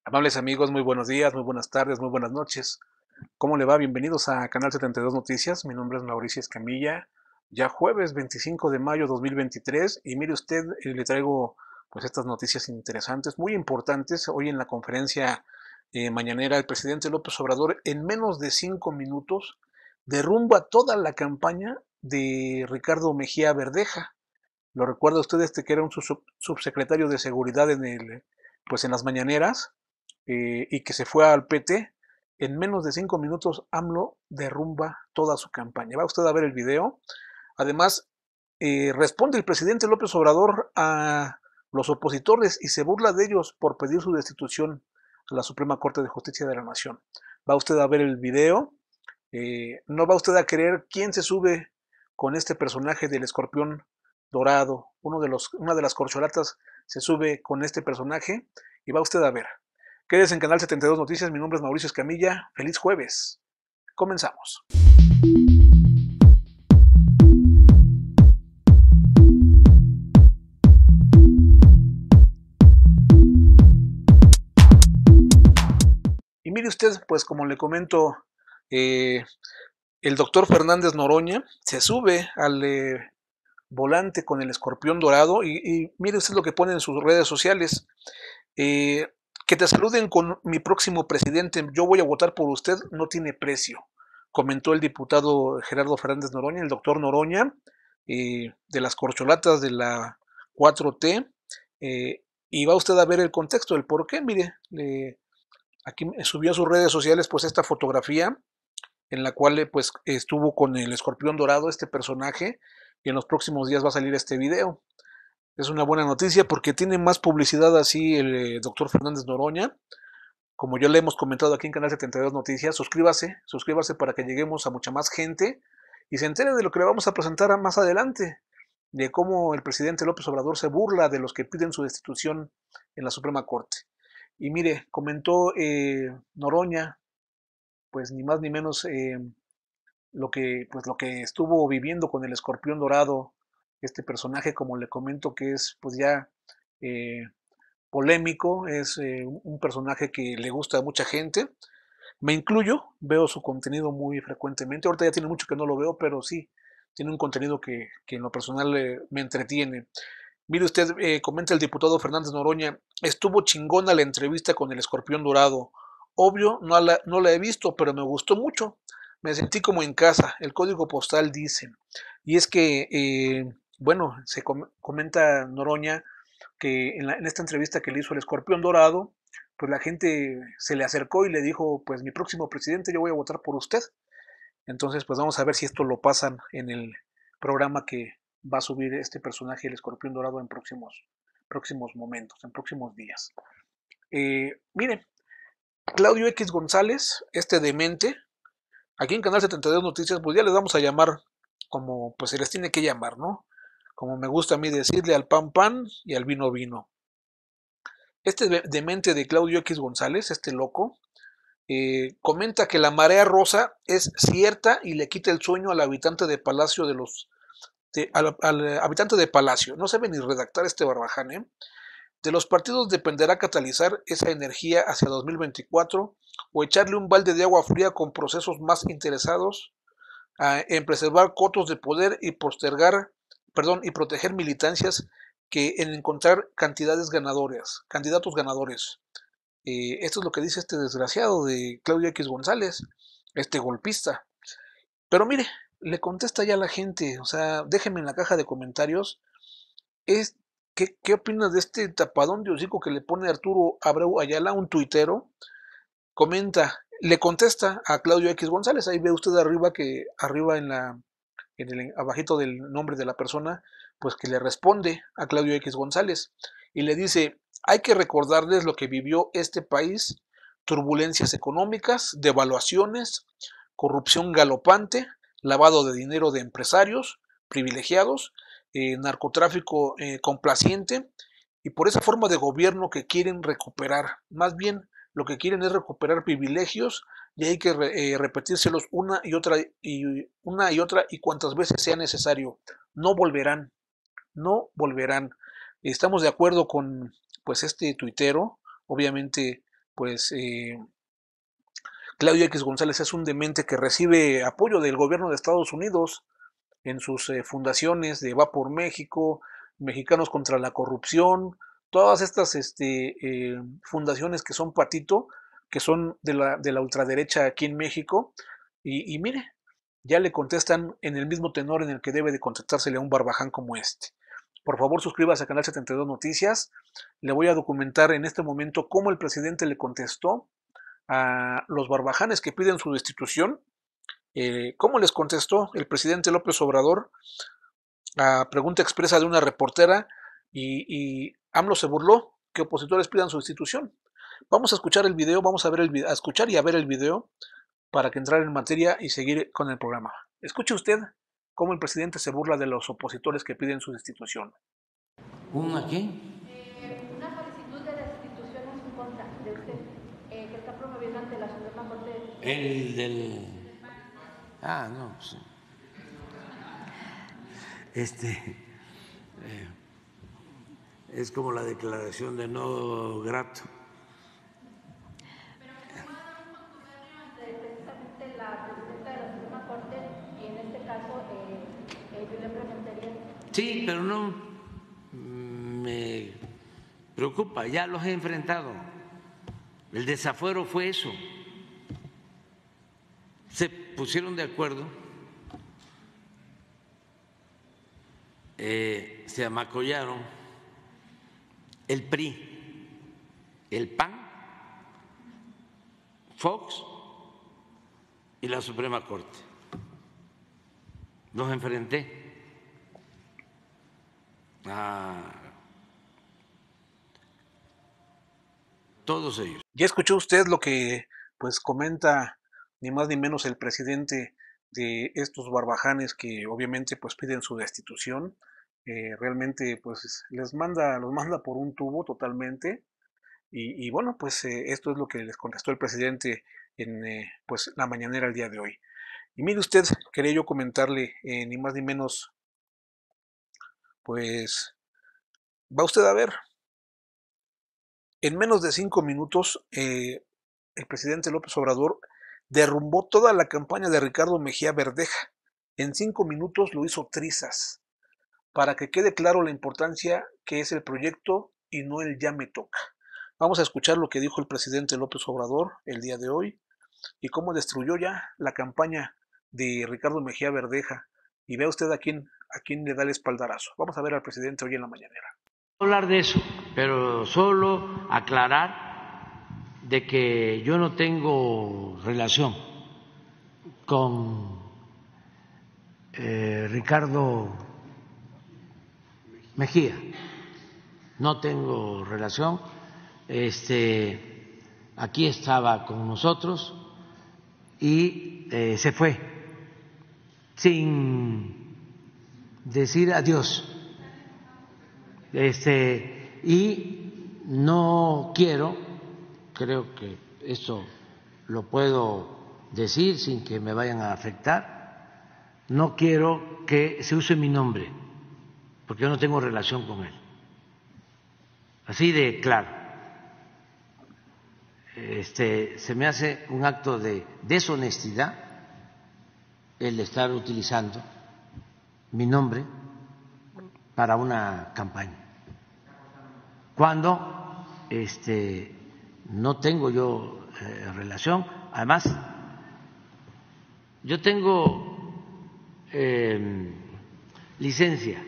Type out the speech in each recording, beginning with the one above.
Amables amigos, muy buenos días, muy buenas tardes, muy buenas noches. ¿Cómo le va? Bienvenidos a Canal 72 Noticias. Mi nombre es Mauricio Escamilla. Ya jueves 25 de mayo 2023 y mire usted, le traigo pues estas noticias interesantes, muy importantes. Hoy en la conferencia mañanera el presidente López Obrador en menos de 5 minutos derrumba toda la campaña de Ricardo Mejía Verdeja. ¿Lo recuerda usted que era un subsecretario de seguridad pues en las mañaneras? Y que se fue al PT? En menos de 5 minutos AMLO derrumba toda su campaña. Va usted a ver el video. Además, responde el presidente López Obrador a los opositores y se burla de ellos por pedir su destitución a la Suprema Corte de Justicia de la Nación. Va usted a ver el video. No va usted a creer quién se sube con este personaje del escorpión dorado. Una de las corcholatas se sube con este personaje y va usted a ver. Quédese en Canal 72 Noticias, mi nombre es Mauricio Escamilla. Feliz jueves. Comenzamos. Y mire usted, pues como le comento, el doctor Fernández Noroña se sube al volante con el escorpión dorado y mire usted lo que pone en sus redes sociales. Que te saluden con mi próximo presidente, yo voy a votar por usted, no tiene precio, comentó el diputado Gerardo Fernández Noroña, el doctor Noroña, de las corcholatas de la 4T, y va usted a ver el contexto, el por qué. Mire, aquí subió a sus redes sociales pues esta fotografía en la cual pues estuvo con el escorpión dorado, este personaje, y en los próximos días va a salir este video. Es una buena noticia porque tiene más publicidad así el doctor Fernández Noroña. Como ya le hemos comentado aquí en Canal 72 Noticias, suscríbase para que lleguemos a mucha más gente y se entere de lo que le vamos a presentar más adelante, de cómo el presidente López Obrador se burla de los que piden su destitución en la Suprema Corte. Y mire, comentó Noroña, pues ni más ni menos lo que estuvo viviendo con el escorpión dorado, este personaje, como le comento, que es pues ya eh, polémico, es un personaje que le gusta a mucha gente. Me incluyo, veo su contenido muy frecuentemente. Ahorita ya tiene mucho que no lo veo, pero sí, tiene un contenido que en lo personal me entretiene. Mire usted, comenta el diputado Fernández Noroña, estuvo chingona la entrevista con el escorpión dorado. Obvio, no la he visto, pero me gustó mucho. Me sentí como en casa, el código postal dice. Y es que, bueno, comenta Noroña que en esta entrevista que le hizo el escorpión dorado, pues la gente se le acercó y le dijo, pues mi próximo presidente, yo voy a votar por usted. Entonces, pues vamos a ver si esto lo pasan en el programa que va a subir este personaje, el escorpión dorado, en próximos momentos, en próximos días. Miren, Claudio X González, este demente, aquí en Canal 72 Noticias, pues ya les vamos a llamar como pues se les tiene que llamar, ¿no? Como me gusta a mí decirle, al pan pan y al vino vino. Este demente de Claudio X González, este loco, comenta que la marea rosa es cierta y le quita el sueño al habitante de Palacio al habitante de Palacio. No sabe ni redactar este barbaján, ¿eh? De los partidos dependerá catalizar esa energía hacia 2024 o echarle un balde de agua fría con procesos más interesados en preservar cotos de poder y y proteger militancias que en encontrar candidatos ganadores. Esto es lo que dice este desgraciado de Claudio X González, este golpista. Pero mire, le contesta ya a la gente, o sea, déjenme en la caja de comentarios, es, ¿qué opinas de este tapadón de hocico que le pone Arturo Abreu Ayala, un tuitero? Comenta, le contesta a Claudio X González, ahí ve usted arriba abajito del nombre de la persona, pues que le responde a Claudio X González y le dice, hay que recordarles lo que vivió este país, turbulencias económicas, devaluaciones, corrupción galopante, lavado de dinero de empresarios privilegiados, narcotráfico complaciente y por esa forma de gobierno que quieren recuperar. Más bien lo que quieren es recuperar privilegios y hay que repetírselos una y otra y cuantas veces sea necesario. No volverán, no volverán. Estamos de acuerdo con pues este tuitero, obviamente pues Claudio X González es un demente que recibe apoyo del gobierno de Estados Unidos en sus fundaciones de Va por México, Mexicanos contra la Corrupción, todas estas fundaciones que son patito, que son de la ultraderecha aquí en México, y mire, ya le contestan en el mismo tenor en el que debe de contestársele a un barbaján como este. Por favor, suscríbase a Canal 72 Noticias. Le voy a documentar en este momento cómo el presidente le contestó a los barbajanes que piden su destitución. ¿Cómo les contestó el presidente López Obrador a pregunta expresa de una reportera? Y AMLO se burló que opositores pidan su destitución. Vamos a escuchar el video, vamos a ver a escuchar y a ver el video para que entrar en materia y seguir con el programa. Escuche usted cómo el presidente se burla de los opositores que piden su destitución. ¿Una qué? Una solicitud de destitución en su contra de usted, que está promoviendo ante la Suprema Corte de El del... Ah, no, pues... es como la declaración de no grato. precisamente la presidenta de la Suprema Corte, y en este caso Julián Rementería. Sí, pero no me preocupa, ya los he enfrentado. El desafuero fue eso. Se pusieron de acuerdo, se amacollaron el PRI, el PAN, Fox y la Suprema Corte. Los enfrenté a todos ellos. Ya escuchó usted lo que pues comenta ni más ni menos el presidente de estos barbajanes que obviamente pues piden su destitución. Realmente pues los manda por un tubo totalmente. Y bueno, pues esto es lo que les contestó el presidente en pues la mañanera el día de hoy. Y mire usted, quería yo comentarle ni más ni menos, pues va usted a ver, en menos de 5 minutos el presidente López Obrador derrumbó toda la campaña de Ricardo Mejía Verdeja. En 5 minutos lo hizo trizas, para que quede claro la importancia que es el proyecto y no el ya me toca. Vamos a escuchar lo que dijo el presidente López Obrador el día de hoy y cómo destruyó ya la campaña de Ricardo Mejía Verdeja. Y vea usted a quién le da el espaldarazo. Vamos a ver al presidente hoy en la mañanera. Hablar de eso, pero solo aclarar de que yo no tengo relación con Ricardo Mejía, no tengo relación. Aquí estaba con nosotros y se fue sin decir adiós. Y no quiero, creo que esto lo puedo decir sin que me vayan a afectar, no quiero que se use mi nombre, porque yo no tengo relación con él. Así de claro. Se me hace un acto de deshonestidad el estar utilizando mi nombre para una campaña, cuando no tengo yo relación. Además, yo tengo licencia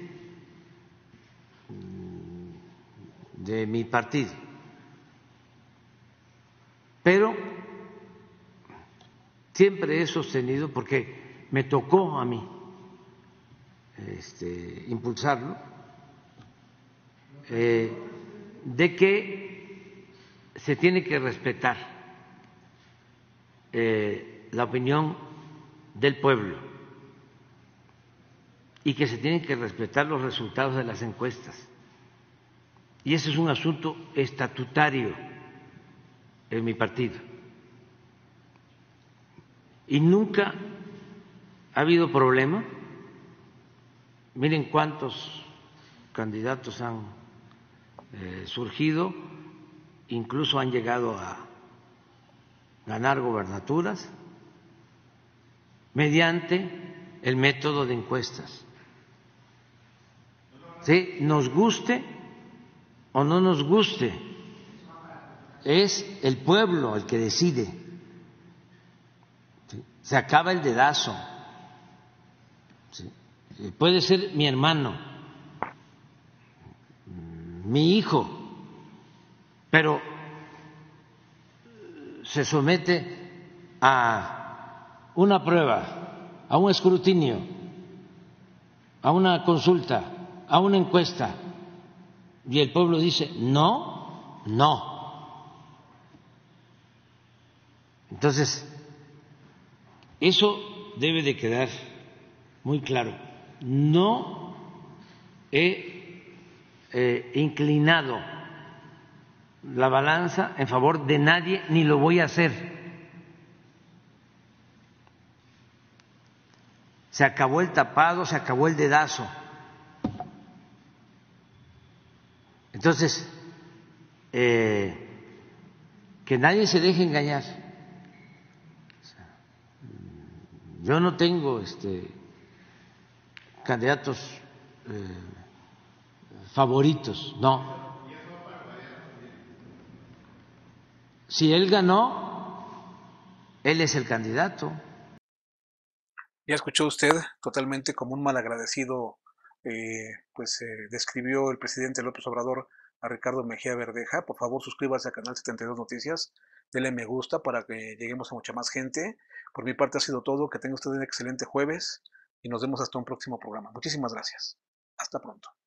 de mi partido, pero siempre he sostenido, porque me tocó a mí impulsarlo, de que se tiene que respetar la opinión del pueblo y que se tienen que respetar los resultados de las encuestas. Y ese es un asunto estatutario en mi partido. Y nunca ha habido problema. Miren cuántos candidatos han surgido, incluso han llegado a ganar gobernaturas mediante el método de encuestas. ¿Sí? Nos guste o no nos guste, es el pueblo el que decide. ¿Sí? Se acaba el dedazo. ¿Sí? Puede ser mi hermano, mi hijo, pero se somete a una prueba, a un escrutinio, a una consulta, a una encuesta, y el pueblo dice no, no. Entonces, eso debe de quedar muy claro. No he inclinado la balanza en favor de nadie, ni lo voy a hacer. Se acabó el tapado, se acabó el dedazo. Entonces, que nadie se deje engañar. Yo no tengo candidatos favoritos, no. Si él ganó, él es el candidato. Ya escuchó usted, totalmente como un malagradecido, describió el presidente López Obrador a Ricardo Mejía Verdeja. Por favor, suscríbase al canal 72 Noticias, denle me gusta para que lleguemos a mucha más gente. Por mi parte ha sido todo, que tenga usted un excelente jueves y nos vemos hasta un próximo programa. Muchísimas gracias. Hasta pronto.